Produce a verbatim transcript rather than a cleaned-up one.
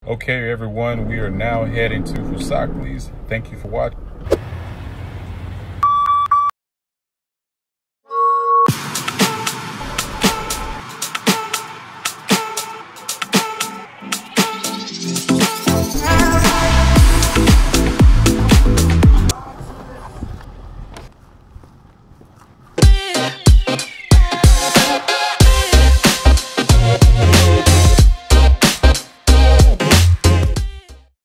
Okay, everyone, we are now heading to Foosackly's. Thank you for watching.